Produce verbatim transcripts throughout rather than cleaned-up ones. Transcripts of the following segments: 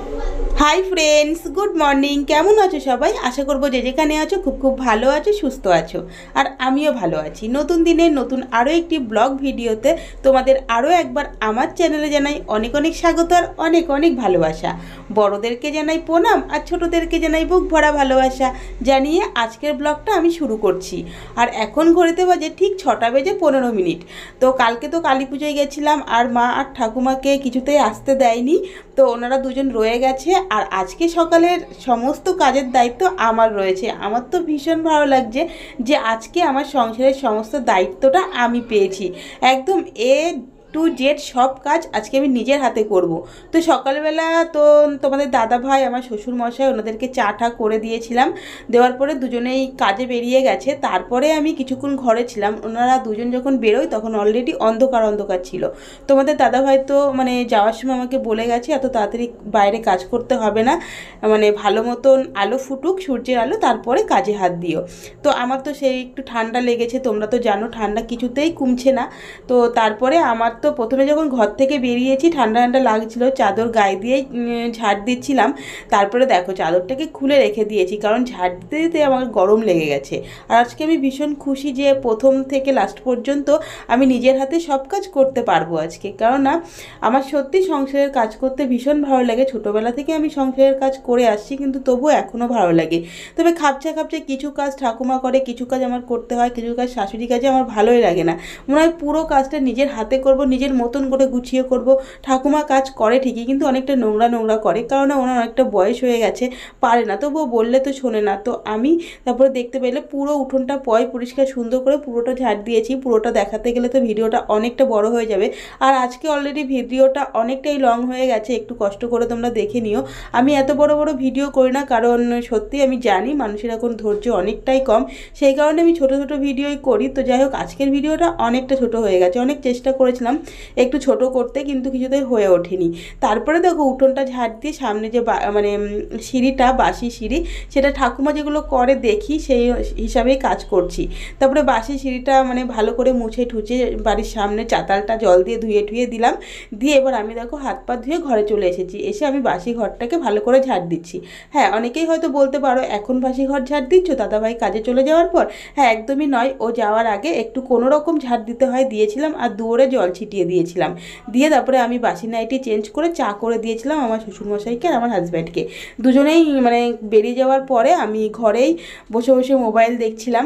Hi friends, good morning. কেমন আছো সবাই? আশা করবো যে যেখানে আছো খুব খুব ভালো আছো, সুস্থ আছো। আর আমিও ভালো আছি। নতুন দিনে নতুন আরও একটি ব্লগ ভিডিওতে তোমাদের আরও একবার আমার চ্যানেলে জানাই অনেক অনেক স্বাগত আর অনেক অনেক ভালোবাসা। বড়োদেরকে জানাই প্রণাম আর ছোটোদেরকে জানাই বুক ভরা ভালোবাসা জানিয়ে আজকের ব্লগটা আমি শুরু করছি। আর এখন ঘড়িতে বাজে ঠিক ছটা বেজে পনেরো মিনিট। তো কালকে তো কালী পুজোয় গেছিলাম আর মা আর ঠাকুমাকে কিছুতেই আসতে দেয়নি, তো ওনারা দুজন রয়ে গেছে। আর আজকে সকালের সমস্ত কাজের দায়িত্ব আমার রয়েছে। আমার তো ভীষণ ভালো লাগছে যে আজকে আমার সংসারের সমস্ত দায়িত্বটা আমি পেয়েছি। একদম এ টু জেড সব কাজ আজকে আমি নিজের হাতে করব। তো সকালবেলা তো তোমাদের দাদা ভাই আমার শ্বশুর মশাই ওনাদেরকে চা টা করে দিয়েছিলাম। দেওয়ার পরে দুজনেই কাজে বেরিয়ে গেছে। তারপরে আমি কিছুক্ষণ ঘরে ছিলাম। ওনারা দুজন যখন বেরোয় তখন অলরেডি অন্ধকার অন্ধকার ছিল। তোমাদের দাদা ভাই তো মানে যাওয়ার সময় আমাকে বলে গেছে এত তাড়াতাড়ি বাইরে কাজ করতে হবে না, মানে ভালো মতন আলো ফুটুক, সূর্যের আলো, তারপরে কাজে হাত দিও। তো আমার তো সেই একটু ঠান্ডা লেগেছে, তোমরা তো জানো ঠান্ডা কিছুতেই কমছে না। তো তারপরে আমার তো প্রথমে যখন ঘর থেকে বেরিয়েছি ঠান্ডা ঠান্ডা লাগছিল, চাদর গায়ে দিয়েই ঝাড় দিচ্ছিলাম। তারপরে দেখো চাদরটাকে খুলে রেখে দিয়েছি, কারণ ঝাড় দিতে দিতে আমার গরম লেগে গেছে। আর আজকে আমি ভীষণ খুশি যে প্রথম থেকে লাস্ট পর্যন্ত আমি নিজের হাতে সব কাজ করতে পারবো আজকে। কারণ না আমার সত্যি সংসারের কাজ করতে ভীষণ ভালো লাগে। ছোটোবেলা থেকে আমি সংসারের কাজ করে আসছি, কিন্তু তবুও এখনও ভালো লাগে। তবে খাপছা খাপছা কিছু কাজ ঠাকুমা করে, কিছু কাজ আমার করতে হয়, কিছু কাজ শাশুড়ি কাজে আমার ভালোই লাগে না। মনে হয় পুরো কাজটা নিজের হাতে করব, নিজের মতন করে গুছিয়ে করব। ঠাকুমা কাজ করে ঠিকই, কিন্তু অনেকটা নোংরা নোংরা করে, কারণ ওনার অনেকটা বয়স হয়ে গেছে, পারে না। তবুও বললে তো শোনে না। তো আমি তারপরে দেখতে পেলে পুরো উঠোনটা পয় পরিষ্কার সুন্দর করে পুরোটা ঝাড় দিয়েছি। পুরোটা দেখাতে গেলে তো ভিডিওটা অনেকটা বড় হয়ে যাবে। আর আজকে অলরেডি ভিডিওটা অনেকটাই লং হয়ে গেছে, একটু কষ্ট করে তোমরা দেখে নিও। আমি এত বড় বড় ভিডিও করি না, কারণ সত্যি আমি জানি মানুষের এখন ধৈর্য অনেকটাই কম, সেই কারণে আমি ছোট ছোট ভিডিওই করি। তো যাই হোক, আজকের ভিডিওটা অনেকটা ছোট হয়ে গেছে। অনেক চেষ্টা করেছিলাম একটু ছোট করতে, কিন্তু কিছুতেই হয়ে ওঠেনি। তারপরে দেখো উঠোনটা ঝাড় দিয়ে সামনে যে মানে সিঁড়িটা, বাসি সিঁড়ি, সেটা ঠাকুমা যেগুলো করে দেখি সেই হিসাবেই কাজ করছি। তারপরে বাসি সিঁড়িটা মানে ভালো করে মুছে ঠুচে বাড়ির সামনে চাতালটা জল দিয়ে ধুয়ে ধুয়ে দিলাম। দিয়ে এবার আমি দেখো হাত পা ধুয়ে ঘরে চলে এসেছি। এসে আমি বাসি ঘরটাকে ভালো করে ঝাড় দিচ্ছি। হ্যাঁ, অনেকেই হয়তো বলতে পারো এখন বাসি ঘর ঝাড় দিচ্ছ দাদাভাই কাজে চলে যাওয়ার পর। হ্যাঁ, একদমই নয়। ও যাওয়ার আগে একটু কোনো রকম ঝাড় দিতে হয় দিয়েছিলাম, আর দুয়ারে জল ছিটিয়ে দিয়েছিলাম। দিয়ে তারপরে আমি বাসি নাইটি চেঞ্জ করে চা করে দিয়েছিলাম আমার শ্বশুরমশাইকে আর আমার হাজব্যান্ডকে। দুজনেই মানে বেরিয়ে যাওয়ার পরে আমি ঘরেই বসে বসে মোবাইল দেখছিলাম।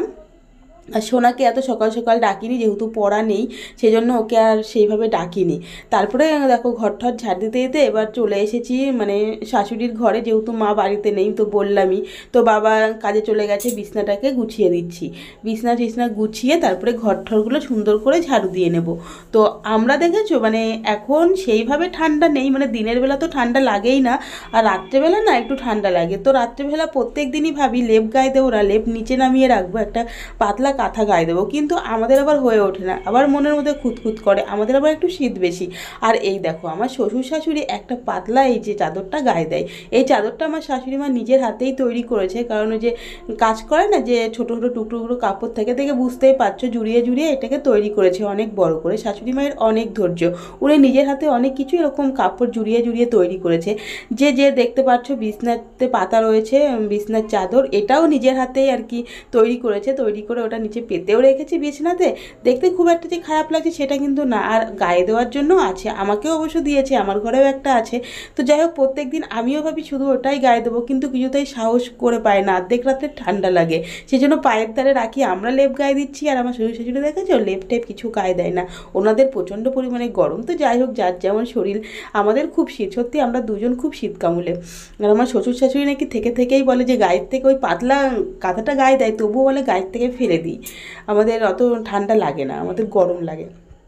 আর সোনাকে এত সকাল সকাল ডাকিনি, যেহেতু পড়া নেই সেজন্য ওকে আর সেইভাবে ডাকিনি। তারপরে দেখো ঘর ঠর ঝাড় দিতে দিতে এবার চলে এসেছি মানে শাশুড়ির ঘরে, যেহেতু মা বাড়িতে নেই তো বললামই। তো বাবা কাজে চলে গেছে, বিছনাটাকে গুছিয়ে দিচ্ছি। বিছনা টিছনা গুছিয়ে তারপরে ঘর ঠরগুলো সুন্দর করে ঝাড়ু দিয়ে নেব। তো আমরা দেখেছো মানে এখন সেইভাবে ঠান্ডা নেই, মানে দিনের বেলা তো ঠান্ডা লাগেই না, আর রাত্রেবেলা না একটু ঠান্ডা লাগে। তো রাত্রেবেলা প্রত্যেক দিনই ভাবি লেপ গায়ে দেবো না, লেপ নিচে নামিয়ে রাখবো, একটা পাতলা কাঁথা গায়ে দেবো, কিন্তু আমাদের আবার হয়ে ওঠে না। আবার মনের মধ্যে খুঁতখুত করে, আমাদের আবার একটু শীত বেশি। আর এই দেখো আমার শ্বশুর শাশুড়ি একটা পাতলা এই যে চাদরটা গায়ে দেয়, এই চাদরটা আমার শাশুড়ি মা নিজের হাতেই তৈরি করেছে। কারণ ওই যে কাজ করে না, যে ছোটো ছোটো টুকরো টুকরো কাপড় থেকে থেকে বুঝতেই পারছো, জুড়িয়ে জুড়িয়ে এটাকে তৈরি করেছে অনেক বড় করে। শাশুড়ি মায়ের অনেক ধৈর্য, উনি নিজের হাতে অনেক কিছু এরকম কাপড় জুড়িয়ে জুড়িয়ে তৈরি করেছে। যে যে দেখতে পাচ্ছ বিছনাতে পাতা রয়েছে, বিছনার চাদর, এটাও নিজের হাতেই আর কি তৈরি করেছে। তৈরি করে ওটা নিচে পেতেও রেখেছি বিছানাতে। দেখতে খুব একটা যে খারাপ লাগছে সেটা কিন্তু না। আর গায়ে দেওয়ার জন্য আছে, আমাকেও অবশ্য দিয়েছে, আমার ঘরেও একটা আছে। তো যাই হোক, প্রত্যেক দিন আমিও ভাবি শুধু ওটাই গায়ে দেবো, কিন্তু কিছুতেই সাহস করে পায় না, অর্ধেক রাতে ঠান্ডা লাগে, সেই জন্য পায়ের ধারে রাখি। আমরা লেপ গায়ে দিচ্ছি, আর আমার শ্বশুর শাশুড়ি দেখেছো লেপ টেপ কিছু গায়ে দেয় না, ওনাদের প্রচণ্ড পরিমাণে গরম। তো যাই হোক, যার যেমন শরীর, আমাদের খুব শীত, সত্যি আমরা দুজন খুব শীত কামুলে। আর আমার শ্বশুর শাশুড়ি নাকি থেকে থেকেই বলে যে গায়ের থেকে ওই পাতলা কাঁথাটা গায়ে দেয়, তবুও বলে গায়ের থেকে ফেলে দিই, আমাদের অত ঠান্ডা লাগে না, আমাদের গরম লাগে।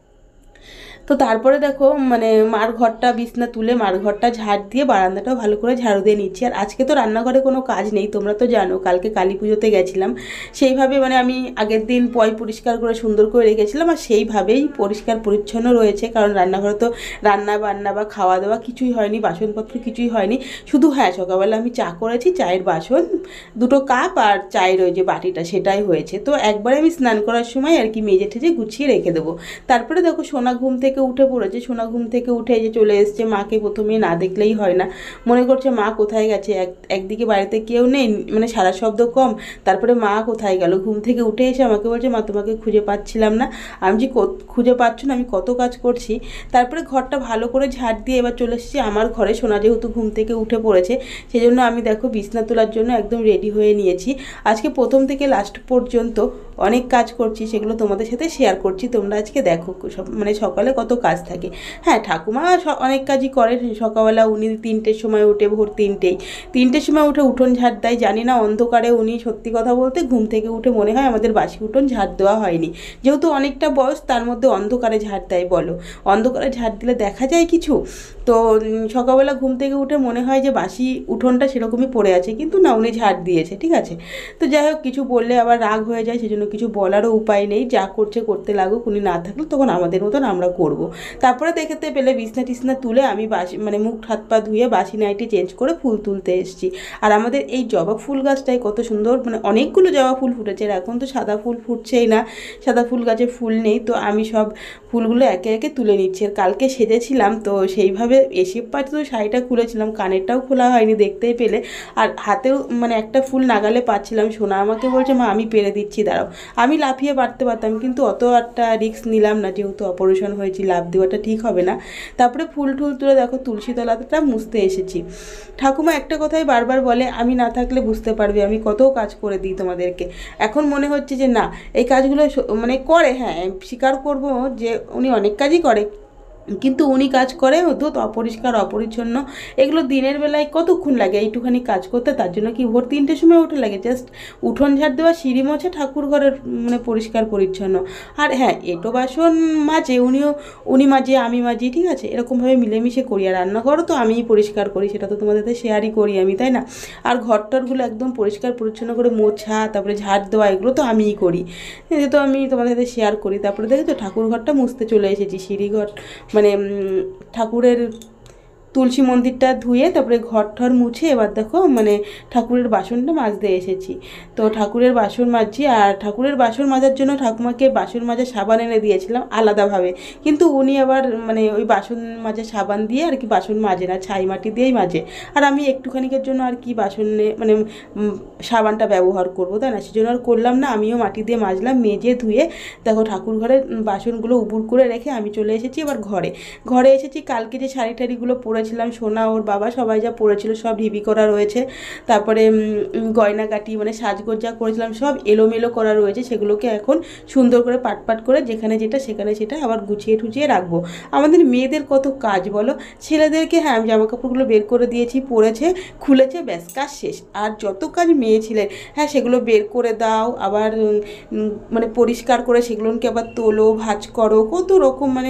তো তারপরে দেখো মানে মার ঘরটা বিছনা তুলে মার ঘরটা ঝাড় দিয়ে বারান্দাটাও ভালো করে ঝাড়ু দিয়ে নিচ্ছি। আর আজকে তো রান্নাঘরে কোনো কাজ নেই, তোমরা তো জানো কালকে কালী পুজোতে গেছিলাম, সেইভাবে মানে আমি আগের দিন পয় পরিষ্কার করে সুন্দর করে রেখেছিলাম, আর সেইভাবেই পরিষ্কার পরিচ্ছন্ন রয়েছে। কারণ রান্নাঘরে তো রান্না বান্না বা খাওয়া দাওয়া কিছুই হয়নি, বাসনপত্র কিছুই হয়নি। শুধু হ্যাঁ সকালবেলা আমি চা করেছি, চায়ের বাসন দুটো কাপ আর চায়ের ওই যে বাটিটা সেটাই হয়েছে। তো একবারে আমি স্নান করার সময় আর কি মেজে ঠেজে গুছিয়ে রেখে দেবো। তারপরে দেখো সোনা ঘুম থেকে থেকে উঠে পড়েছে, সোনা ঘুম থেকে উঠে এই যে চলে এসছে। মাকে প্রথমে না দেখলেই হয় না, মনে করছে মা কোথায় গেছে। এক একদিকে বাড়িতে কেউ নেই, মানে সারা শব্দ কম, তারপরে মা কোথায় গেল। ঘুম থেকে উঠে এসে আমাকে বলছে মা তোমাকে খুঁজে পাচ্ছিলাম না। আমি যে খুঁজে পাচ্ছ না, আমি কত কাজ করছি। তারপরে ঘরটা ভালো করে ঝাড় দিয়ে এবার চলে এসেছি আমার ঘরে। সোনা যেহেতু ঘুম থেকে উঠে পড়েছে, সেই জন্য আমি দেখো বিছনা তোলার জন্য একদম রেডি হয়ে নিয়েছি। আজকে প্রথম থেকে লাস্ট পর্যন্ত অনেক কাজ করছি, সেগুলো তোমাদের সাথে শেয়ার করছি। তোমরা আজকে দেখো সব, মানে সকালে কত কাজ থাকে। হ্যাঁ, ঠাকুমা অনেক কাজই করে। সকালবেলা উনি তিনটের সময় উঠে, ভোর তিনটেই তিনটের সময় উঠে উঠোন ঝাড় দেয়। জানি না অন্ধকারে উনি, সত্যি কথা বলতে ঘুম থেকে উঠে মনে হয় আমাদের বাসি উঠোন ঝাড় দেওয়া হয়নি, যেহেতু অনেকটা বয়স, তার মধ্যে অন্ধকারে ঝাড় দেয়। বলো, অন্ধকারে ঝাড় দিলে দেখা যায় কিছু? তো সকালবেলা ঘুম থেকে উঠে মনে হয় যে বাসি উঠোনটা সেরকমই পড়ে আছে, কিন্তু না, উনি ঝাড় দিয়েছে, ঠিক আছে। তো যাই হোক, কিছু বললে আবার রাগ হয়ে যায়, সেজন্য কিছু বলারও উপায় নেই। যা করছে করতে লাগুক, উনি না থাকলে তখন আমাদের মতন আমরা করব। তারপরে দেখতে পেলে বিছনা টিছনা তুলে আমি বাসি, মানে মুখ হাত পা ধুয়ে বাসি নাইটি চেঞ্জ করে ফুল তুলতে এসেছি। আর আমাদের এই জবা ফুল গাছটাই কত সুন্দর, মানে অনেকগুলো জবা ফুল ফুটেছে। আর এখন তো সাদা ফুল ফুটছেই না, সাদা ফুল গাছে ফুল নেই। তো আমি সব ফুলগুলো একে একে তুলে নিচ্ছি। আর কালকে সেজেছিলাম, তো সেইভাবে এসে পাচ্ছি, তো শাড়িটা খুলেছিলাম, কানেরটাও খোলা হয়নি, দেখতেই পেলে। আর হাতেও মানে একটা ফুল নাগালে পাচ্ছিলাম। সোনা আমাকে বলছে মা আমি পেরে দিচ্ছি, দাঁড়াও। আমি লাফিয়ে পারতে পারতাম, কিন্তু অত একটা রিস্ক নিলাম না, যেহেতু অপারেশন হয়েছি, লাভ দেওয়াটা ঠিক হবে না। তারপরে ফুল টুল তুলে দেখো তুলসী তলাটা মুছতে এসেছি। ঠাকুমা একটা কথাই বারবার বলে, আমি না থাকলে বুঝতে পারবে আমি কত কাজ করে দিই তোমাদেরকে। এখন মনে হচ্ছে যে না, এই কাজগুলো মানে করে, হ্যাঁ স্বীকার করবো যে উনি অনেক কাজই করে, কিন্তু উনি কাজ করে তো অপরিষ্কার অপরিচ্ছন্ন, এগুলো দিনের বেলায় কতক্ষণ লাগে এইটুখানি কাজ করতে? তার জন্য কি ভোর তিনটের সময় উঠে লাগে জাস্ট উঠোন ঝাড় দেওয়া, সিঁড়ি মোছা, ঠাকুর ঘরের মানে পরিষ্কার পরিচ্ছন্ন। আর হ্যাঁ, এঁটো বাসন মাজে উনিও, উনি মাজে আমি মাজি, ঠিক আছে, এরকমভাবে মিলেমিশে করি। আর রান্নাঘরও তো আমিই পরিষ্কার করি, সেটা তো তোমাদের সাথে শেয়ারই করি আমি, তাই না? আর ঘরটরগুলো একদম পরিষ্কার পরিচ্ছন্ন করে মোছা, তারপরে ঝাড় দেওয়া, এগুলো তো আমিই করি, যেহেতু আমি তোমাদের সাথে শেয়ার করি। তারপরে দেখে তো ঠাকুর ঘরটা মুছতে চলে এসেছি। সিঁড়িঘর মানে ঠাকুরের তুলসী মন্দিরটা ধুয়ে তারপরে ঘর ঠর মুছে এবার দেখো মানে ঠাকুরের বাসনটা মাজতে এসেছি। তো ঠাকুরের বাসন মাজছি। আর ঠাকুরের বাসন মাজার জন্য ঠাকুমাকে বাসন মাজা সাবান এনে দিয়েছিলাম আলাদাভাবে, কিন্তু উনি আবার মানে ওই বাসন মাজা সাবান দিয়ে আর কি বাসন মাজে না, ছাই মাটি দিয়েই মাজে। আর আমি একটুখানিকের জন্য আর কি বাসনে মানে সাবানটা ব্যবহার করবো, তাই না, সেজন্য আর করলাম না। আমিও মাটি দিয়ে মাজলাম, মেজে ধুয়ে দেখো ঠাকুর ঘরের বাসনগুলো উপুর করে রেখে আমি চলে এসেছি এবার ঘরে। ঘরে এসেছি, কালকে যে শাড়ি টাড়িগুলো পরেছিলাম, সোনা ওর বাবা সবাই যা পরেছিল সব ঢিবি করা রয়েছে। তারপরে গয়নাকাটি মানে সাজগোজ যা করেছিলাম সব এলোমেলো করা রয়েছে, সেগুলোকে এখন সুন্দর করে পাট পাট করে যেখানে যেটা সেখানে সেটা আবার গুছিয়ে ঠুচিয়ে রাখবো। আমাদের মেয়েদের কত কাজ বলো। ছেলেদেরকে হ্যাঁ আমি জামা কাপড়গুলো বের করে দিয়েছি, পরেছে, খুলেছে, ব্যাস কাজ শেষ। আর যত কাজ মেয়ে ছিলেন, হ্যাঁ সেগুলো বের করে দাও, আবার মানে পরিষ্কার করে সেগুলোকে আবার তোলো, ভাঁজ করো, কত রকম মানে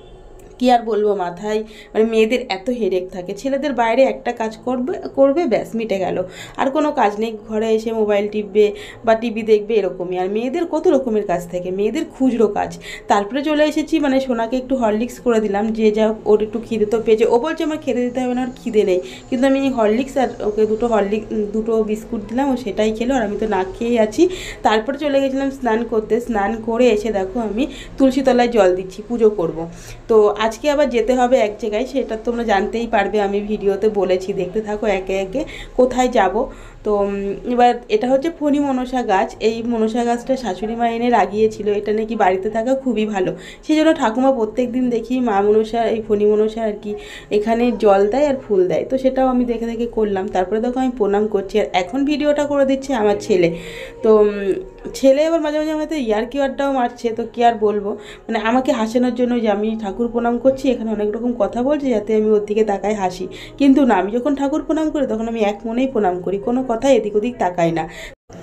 কী আর বলবো, মাথায় মানে মেয়েদের এত হেডেক থাকে। ছেলেদের বাইরে একটা কাজ করবে করবে ব্যাস মিটে গেল, আর কোনো কাজ নেই। ঘরে এসে মোবাইল টিপবে বা টিভি দেখবে, এরকমই। আর মেয়েদের কত রকমের কাজ থাকে, মেয়েদের খুচরো কাজ। তারপরে চলে এসেছি, মানে সোনাকে একটু হরলিক্স করে দিলাম, যে যা ওর একটু খিদে তো পেয়েছে। ও বলছে আমার খেতে দিতে হবে না, ওর খিদে নেই, কিন্তু আমি হরলিক্স আর ওকে দুটো হরলিক্স দুটো বিস্কুট দিলাম, ও সেটাই খেলো, আর আমি তো না খেয়েই আছি। তারপরে চলে গেছিলাম স্নান করতে। স্নান করে এসে দেখো আমি তুলসী তলায় জল দিচ্ছি, পুজো করব। তো আজকে আবার যেতে হবে এক জায়গায়, সেটা তোমরা জানতেই পারবে, আমি ভিডিওতে বলেছি, দেখতে থাকো একে একে কোথায় যাব। তো এবার এটা হচ্ছে ফণি মনসা গাছ। এই মনসা গাছটা শাশুড়ি মা এনে লাগিয়েছিল, এটা নাকি বাড়িতে থাকা খুবই ভালো, সেই জন্য ঠাকুমা প্রত্যেক দিন দেখি মা মনসা এই ফণি মনসা আর কি এখানে জল দেয় আর ফুল দেয়। তো সেটাও আমি দেখে দেখে করলাম। তারপরে দেখো আমি প্রণাম করছি, আর এখন ভিডিওটা করে দিচ্ছে আমার ছেলে। তো ছেলে এবার মাঝে মাঝে আমাদের ইয়ার কিওয়ারটাও মারছে, তো কী আর বলবো, মানে আমাকে হাসানোর জন্য যে আমি ঠাকুর প্রণাম করছি, এখানে অনেক রকম কথা বলছে যাতে আমি ওর দিকে তাকাই হাসি, কিন্তু না, আমি যখন ঠাকুর প্রণাম করি তখন আমি এক মনেই প্রণাম করি, কোনো কথা এদিক ওদিক তাকাই না।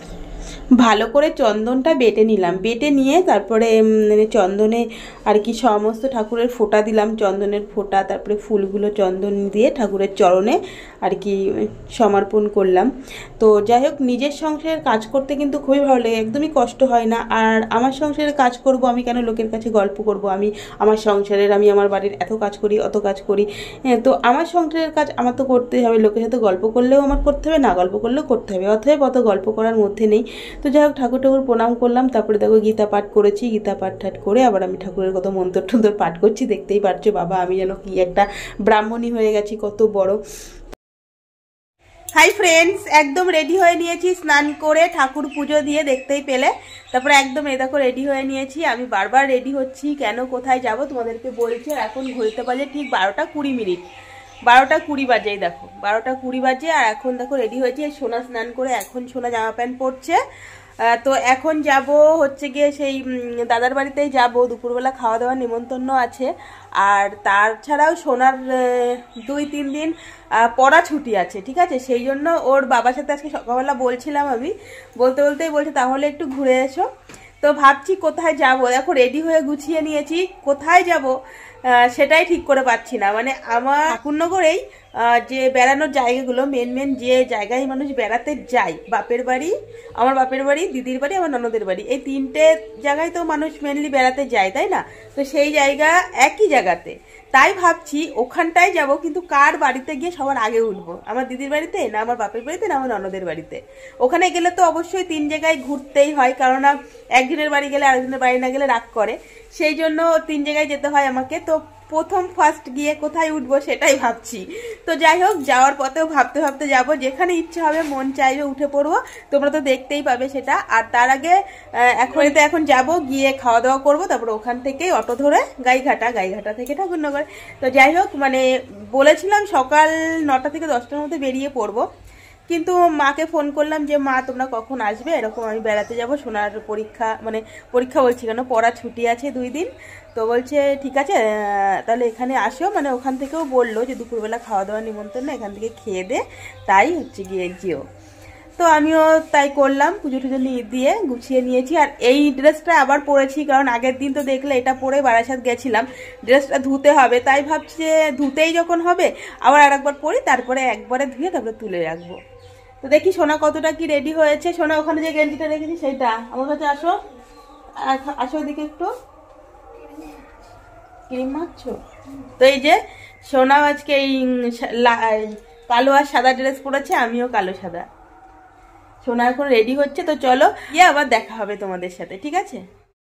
ভালো করে চন্দনটা বেটে নিলাম, বেটে নিয়ে তারপরে মানে চন্দনে আর কি সমস্ত ঠাকুরের ফোঁটা দিলাম, চন্দনের ফোঁটা, তারপরে ফুলগুলো চন্দন দিয়ে ঠাকুরের চরণে আর কি সমর্পণ করলাম। তো যাই হোক, নিজের সংসারের কাজ করতে কিন্তু খুবই ভালো লাগে, একদমই কষ্ট হয় না। আর আমার সংসারের কাজ করব আমি, কেন লোকের কাছে গল্প করব, আমি আমার সংসারের, আমি আমার বাড়ির এত কাজ করি অত কাজ করি, হ্যাঁ, তো আমার সংসারের কাজ আমার তো করতেই হবে। লোকের সাথে গল্প করলেও আমার করতে হবে, না গল্প করলেও করতে হবে, অতএব অত গল্প করার মধ্যে নেই। তো যাই হোক ঠাকুর ঠাকুর প্রণাম করলাম, তারপরে দেখো গীতা পাঠ করেছি, গীতা পাঠ ঠাট করে আবার আমি ঠাকুরের কত মন্ত্র টন্ত্র পাঠ করছি, দেখতেই পারছো বাবা আমি যেন কি একটা ব্রাহ্মণী হয়ে গেছি, কত বড়। হাই ফ্রেন্ডস, একদম রেডি হয়ে নিয়েছি, স্নান করে ঠাকুর পুজো দিয়ে দেখতেই পেলে, তারপরে একদম এই দেখো রেডি হয়ে নিয়েছি। আমি বারবার রেডি হচ্ছি, কেন কোথায় যাব তোমাদেরকে বলছি। আর এখন ঘুরতে বাজে ঠিক বারোটা কুড়ি মিনিট, বারোটা কুড়ি বাজেই দেখো, বারোটা কুড়ি বাজে। আর এখন দেখো রেডি হয়েছি, সোনা স্নান করে এখন সোনা জামা প্যান্ট পরছে। তো এখন যাব হচ্ছে গিয়ে সেই দাদার বাড়িতেই যাব, দুপুরবেলা খাওয়া দাওয়ার নিমন্ত্রণ আছে। আর তাছাড়াও সোনার দুই তিন দিন পড়া ছুটি আছে, ঠিক আছে, সেই জন্য ওর বাবার সাথে আজকে সকালবেলা বলছিলাম, আমি বলতে বলতেই বলছে তাহলে একটু ঘুরে এসো। তো ভাবছি কোথায় যাব, দেখো রেডি হয়ে গুছিয়ে নিয়েছি, কোথায় যাব সেটাই ঠিক করে পাচ্ছি না। মানে আমার ঠাকুরনগরেই যে বেড়ানোর জায়গাগুলো, মেন মেন যে জায়গায় মানুষ বেড়াতে যায়, বাপের বাড়ি, আমার বাপের বাড়ি, দিদির বাড়ি, আমার ননদের বাড়ি, এই তিনটে জায়গায় তো মানুষ মেনলি বেড়াতে যায়, তাই না? তো সেই জায়গা একই জায়গাতে, তাই ভাবছি ওখানটায় যাব, কিন্তু কার বাড়িতে গিয়ে সবার আগে উঠবো, আমার দিদির বাড়িতে না আমার বাপের বাড়িতে না আমার ননদের বাড়িতে। ওখানে গেলে তো অবশ্যই তিন জায়গায় ঘুরতেই হয়, কারণ একজনের বাড়ি গেলে আরেকজনের বাড়ি না গেলে রাগ করে, সেই জন্য তিন জায়গায় যেতে হয় আমাকে। তো প্রথম ফার্স্ট গিয়ে কোথায় উঠবো সেটাই ভাবছি। তো যাই হোক, যাওয়ার পথেও ভাবতে ভাবতে যাব, যেখানে ইচ্ছে হবে মন চাইবে উঠে পড়বো, তোমরা তো দেখতেই পাবে সেটা। আর তার আগে এখন তো এখন যাব, গিয়ে খাওয়া দাওয়া করবো, তারপর ওখান থেকেই অটো ধরে গাইঘাটা, গাইঘাটা থেকে ঠাকুরনগর। তো যাই হোক, মানে বলেছিলাম সকাল নটা থেকে দশটার মধ্যে বেরিয়ে পড়বো, কিন্তু মাকে ফোন করলাম যে মা তোমরা কখন আসবে, এরকম আমি বেড়াতে যাব, সোনার পরীক্ষা, মানে পরীক্ষা বলছি কেন, পড়া ছুটি আছে দুই দিন। তো বলছে ঠিক আছে তাহলে এখানে আসো, মানে ওখান থেকেও বললো যে দুপুরবেলা খাওয়া দাওয়ার নিমন্ত্রণ না, এখান থেকে খেয়ে দে, তাই হচ্ছে গিয়ে যেও। তো আমিও তাই করলাম, পুজো টুজো দিয়ে গুছিয়ে নিয়েছি। আর এই ড্রেসটা আবার পরেছি, কারণ আগের দিন তো দেখলে এটা পরে বারাসাত গেছিলাম, ড্রেসটা ধুতে হবে, তাই ভাবছি যে ধুতেই যখন হবে আবার আর একবার পরি, তারপরে একবারে ধুয়ে তারপরে তুলে রাখবো। তো দেখি সোনা কতটা কি রেডি হয়েছে। সোনা ওখানে যে গেঞ্জিটা রেখেছি সেইটা, আমার কাছে আসো, আসো ওদিকে একটু, ক্রিম মাখছো। তো এই যে সোনা আজকে এই কালো আর সাদা ড্রেস পরেছে, আমিও কালো সাদা। সোনা এখন রেডি হচ্ছে, তো চলো গিয়ে আবার দেখা হবে তোমাদের সাথে, ঠিক আছে?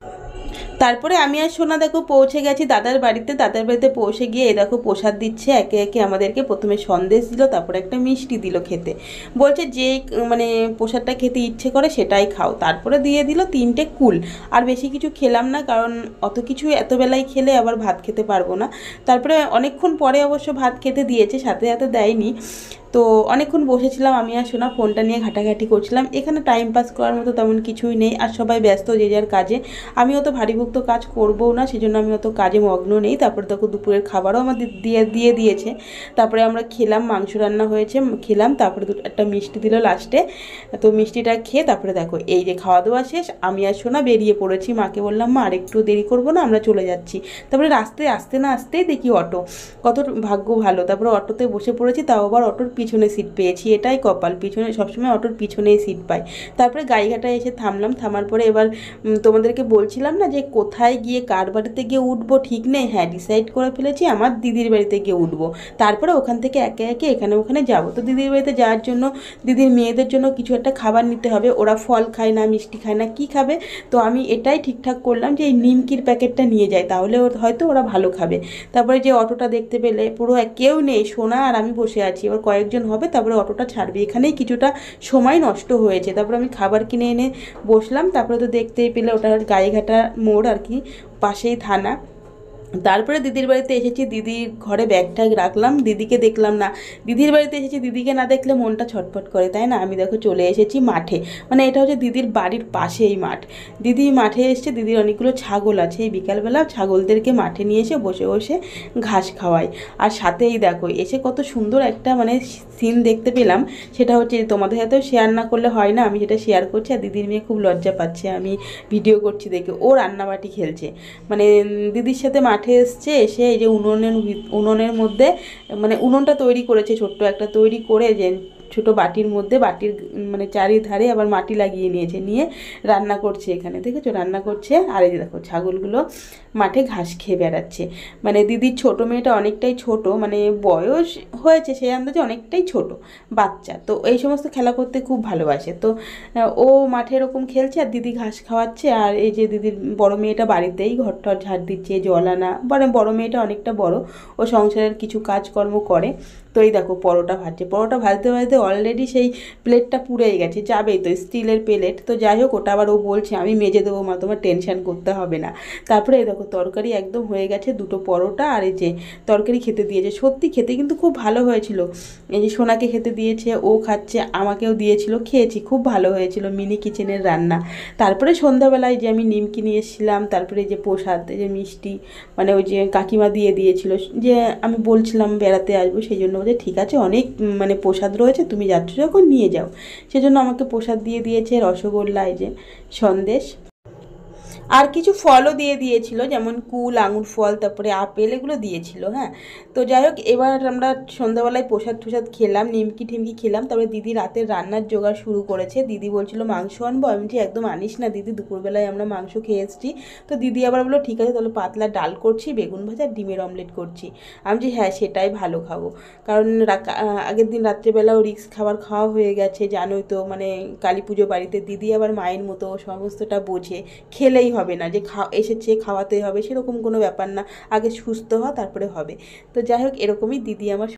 তারপরে আমি আর সোনা দেখো পৌঁছে গেছি দাদার বাড়িতে। দাদার বাড়িতে পৌঁছে গিয়ে এই দেখো প্রসাদ দিচ্ছে একে একে আমাদেরকে। প্রথমে সন্দেশ দিল, তারপরে একটা মিষ্টি দিল খেতে, বলছে যে মানে প্রসাদটা খেতে ইচ্ছে করে সেটাই খাও। তারপরে দিয়ে দিল তিনটে কুল। আর বেশি কিছু খেলাম না, কারণ অত কিছু এত বেলায় খেলে আবার ভাত খেতে পারবো না। তারপরে অনেকক্ষণ পরে অবশ্য ভাত খেতে দিয়েছে, সাথে সাথে দেয়নি। তো অনেকক্ষণ বসেছিলাম আমি আর সোনা, ফোনটা নিয়ে ঘাটাঘাটি করছিলাম। এখানে টাইম পাস করার মতো তেমন কিছুই নেই, আর সবাই ব্যস্ত যে যার কাজে। আমিও তো ভারীভুক্ত কাজ করবও না, সেজন্য আমি অত কাজে মগ্ন নেই। তারপরে দেখো দুপুরের খাবারও আমাদের দিয়ে দিয়ে দিয়েছে। তারপরে আমরা খেলাম, মাংস রান্না হয়েছে, খেলাম। তারপরে দুটো একটা মিষ্টি দিল লাস্টে, তো মিষ্টিটা খেয়ে তারপরে দেখো এই যে খাওয়া দাওয়া শেষ, আমি আর সোনা বেরিয়ে পড়েছি। মাকে বললাম মা আর একটু দেরি করবো না, আমরা চলে যাচ্ছি। তারপরে রাস্তায় আসতে না আসতেই দেখি অটো, কত ভাগ্য ভালো, তারপরে অটোতে বসে পড়েছি, তাও আবার অটোর পিছনে সিট পেয়েছি, এটাই কপাল, পিছনে সবসময় অটোর পিছনেই সিট পাই। তারপরে গাইঘাটায় এসে থামলাম, থামার পরে এবার তোমাদেরকে বলছিলাম না যে কোথায় গিয়ে কার বাড়িতে গিয়ে উঠবো ঠিক নেই, হ্যাঁ ডিসাইড করে ফেলেছি আমার দিদির বাড়িতে গিয়ে উঠবো। তারপরে ওখান থেকে একে একে এখানে ওখানে যাব। তো দিদির বাড়িতে যাওয়ার জন্য দিদির মেয়েদের জন্য কিছু একটা খাবার নিতে হবে, ওরা ফল খায় না, মিষ্টি খায় না, কি খাবে? তো আমি এটাই ঠিকঠাক করলাম যে এই নিমকির প্যাকেটটা নিয়ে যাই, তাহলে হয়তো ওরা ভালো খাবে। তারপরে যে অটোটা দেখতে পেলে পুরো কেউ নেই, সোনা আর আমি বসে আছি, এবার কয়েকজন হবে তারপরে অটোটা ছাড়বে। এখানেই কিছুটা সময় নষ্ট হয়েছে। তারপরে আমি খাবার কিনে এনে বসলাম। তারপরে তো দেখতেই পেলে ওটা গাইঘাটা মোড় আর কি, পাশেই থানা। তারপরে দিদির বাড়িতে এসেছি, দিদির ঘরে ব্যাগ ট্যাগ রাখলাম, দিদিকে দেখলাম না। দিদির বাড়িতে এসেছি, দিদিকে না দেখলে মনটা ছটফট করে, তাই না? আমি দেখো চলে এসেছি মাঠে, মানে এটা হচ্ছে দিদির বাড়ির পাশেই মাঠ। দিদি মাঠে এসছে, দিদির অনেকগুলো ছাগল আছে, এই বিকালবেলা ছাগলদেরকে মাঠে নিয়ে এসে বসে বসে ঘাস খাওয়াই। আর সাথেই দেখো এসে কত সুন্দর একটা মানে সিন দেখতে পেলাম, সেটা হচ্ছে তোমাদের সাথেও শেয়ার না করলে হয় না, আমি সেটা শেয়ার করছি। আর দিদির মেয়ে খুব লজ্জা পাচ্ছে আমি ভিডিও করছি দেখে, ও রান্নাবাটি খেলছে, মানে দিদির সাথে মাঠে এসছে। এসে এই যে উনুনের উনুনের মধ্যে মানে উনুনটা তৈরি করেছে, ছোট্ট একটা তৈরি করে যে ছোট বাটির মধ্যে, বাটির মানে চারিধারে আবার মাটি লাগিয়ে নিয়েছে, নিয়ে রান্না করছে এখানে, দেখেছো রান্না করছে। আর এই যে দেখো ছাগলগুলো মাঠে ঘাস খেয়ে বেড়াচ্ছে। মানে দিদির ছোট মেয়েটা অনেকটাই ছোট, মানে বয়স হয়েছে সেই আন্দাজে অনেকটাই ছোট বাচ্চা, তো এই সমস্ত খেলা করতে খুব ভালোবাসে। তো ও মাঠে এরকম খেলছে আর দিদি ঘাস খাওয়াচ্ছে। আর এই যে দিদির বড় মেয়েটা বাড়িতেই ঘর টর ঝাড় দিচ্ছে, জল আনা, মানে বড় মেয়েটা অনেকটা বড়, ও সংসারের কিছু কাজকর্ম করে। তো এই দেখো পরোটা ভাজছে, পরোটা ভাজতে ভাজতে অলরেডি সেই প্লেটটা পুড়েই গেছে, যাবেই তো, স্টিলের প্লেট। তো যাই হোক ওটা আবার ও বলছে আমি মেজে দেবো মা, তোমার টেনশন করতে হবে না। তারপরে এই দেখো তরকারি একদম হয়ে গেছে, দুটো পরোটা আর এই যে তরকারি খেতে দিয়েছে, সত্যি খেতে কিন্তু খুব ভালো হয়েছিল। এই যে সোনাকে খেতে দিয়েছে, ও খাচ্ছে, আমাকেও দিয়েছিল, খেয়েছি, খুব ভালো হয়েছিল মিনি কিচেনের রান্না। তারপরে সন্ধ্যাবেলায় যে আমি নিমকি নিয়ে এসেছিলাম, তারপরে যে প্রসাদ, যে মিষ্টি, মানে ওই যে কাকিমা দিয়ে দিয়েছিল, যে আমি বলছিলাম বেড়াতে আসবো, সেই জন্য বলছে ঠিক আছে অনেক মানে প্রসাদ রয়েছে, তুমি যাচ্ছ যখন নিয়ে যাও, সেজন্য আমাকে প্রসাদ দিয়ে দিয়েছে, রসগোল্লা, এই যে সন্দেশ, আর কিছু ফলও দিয়ে দিয়েছিল, যেমন কুল, আঙুর ফল, তারপরে আপেল, এগুলো দিয়েছিল। হ্যাঁ, তো যাই হোক এবার আমরা সন্ধ্যাবেলায় প্রসাদ টসাদ খেলাম, নিমকি টিমকি খেলাম। তারপরে দিদি রাতের রান্নার জোগাড় শুরু করেছে। দিদি বলছিল মাংস আনবো, আমি বলছি একদম আনিস না দিদি, দুপুরবেলায় আমরা মাংস খেয়ে এসেছি। তো দিদি আবার বললো ঠিক আছে তাহলে পাতলা ডাল করছি, বেগুন ভাজা, ডিমের অমলেট করছি। আমি বলছি হ্যাঁ সেটাই ভালো খাবো, কারণ আগের দিন রাত্রেবেলাও রিক্স খাবার খাওয়া হয়ে গেছে, জানোই তো, মানে কালী পুজো বাড়িতে। দিদি আবার মায়ের মতো সমস্তটা বোঝে, খেলেই হবে না যে খা এসেছে খাওয়াতে হবে সেরকম কোনো ব্যাপার না, আগে সুস্থ হওয়া তারপরে হবে। তো যাই হোক এরকমই দিদি আমার